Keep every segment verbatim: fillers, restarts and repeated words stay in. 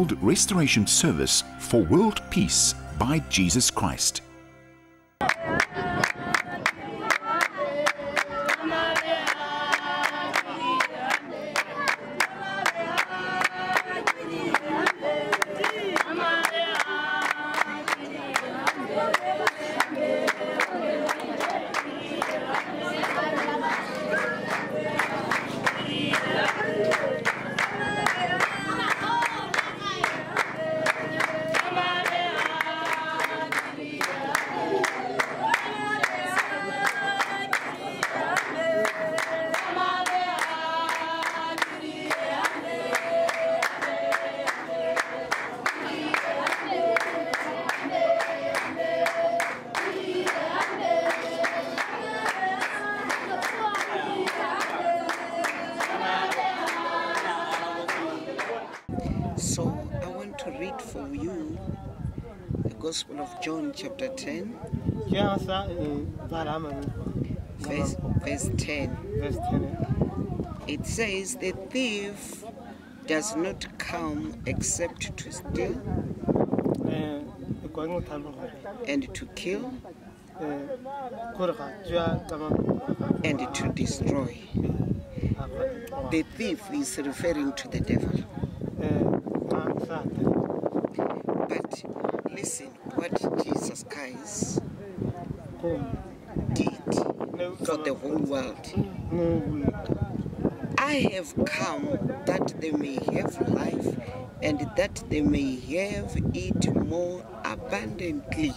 World Restoration Service for World Peace by Jesus Christ. So I want to read for you the Gospel of John chapter ten, verse, verse ten. It says, "The thief does not come except to steal and to kill and to destroy." The thief is referring to the devil. But listen, what Jesus Christ did for the whole world. I have come that they may have life and that they may have it more abundantly.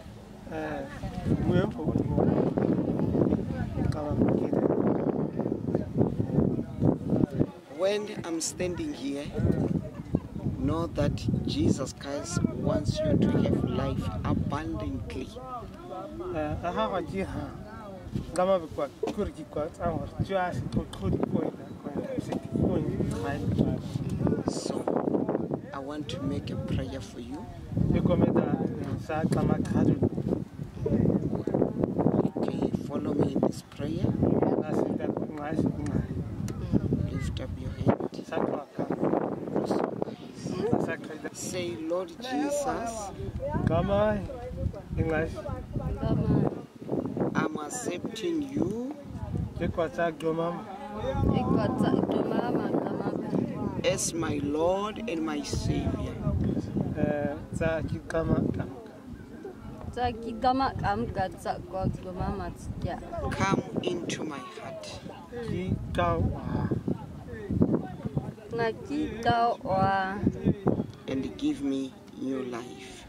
When I'm standing here, know that Jesus Christ wants you to have life abundantly. So, I want to make a prayer for you. Okay, follow me in this prayer. Lift up your hand. Say, Lord Jesus, I'm accepting you as my Lord and my Savior. Come into my heart and give me new life.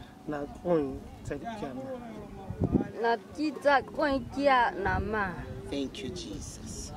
Thank you, Jesus.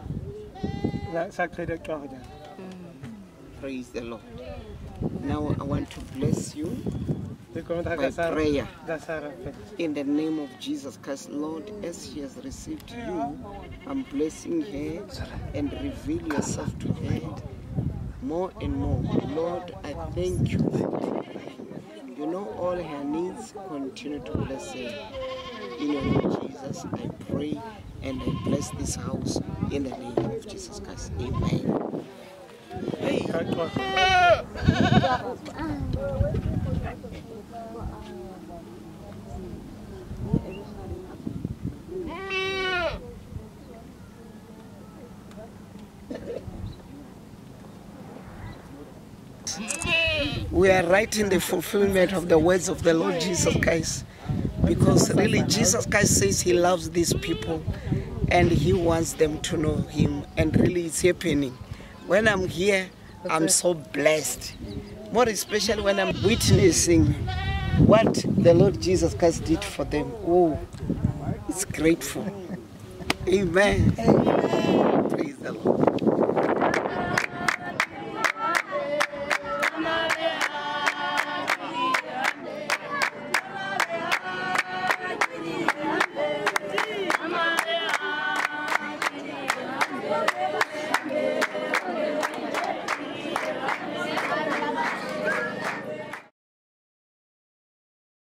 Praise the Lord. Now I want to bless you by prayer. In the name of Jesus Christ, Lord, as she has received you, I'm blessing her and reveal yourself to her more and more. Lord, I thank you. You know all her needs. Continue to bless her. In the name of Jesus, I pray and I bless this house in the name of Jesus Christ. Amen. Hey. We are right in the fulfillment of the words of the Lord Jesus Christ, because really Jesus Christ says he loves these people and he wants them to know him, and really it's happening. When I'm here, I'm so blessed, more especially when I'm witnessing what the Lord Jesus Christ did for them. Oh, it's grateful. Amen. Amen. Praise the Lord.